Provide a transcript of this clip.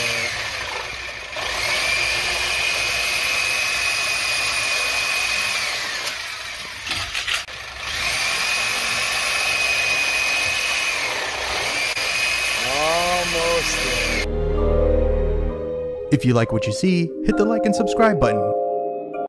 If you like what you see, hit the like and subscribe button.